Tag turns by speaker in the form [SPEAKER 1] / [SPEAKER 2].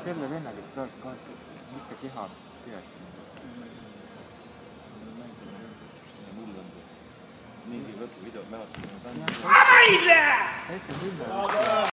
[SPEAKER 1] selle venna, kes praegu kaasa, mis ta keha tead.
[SPEAKER 2] Mingi võtku videot mäletan.
[SPEAKER 1] Täitsa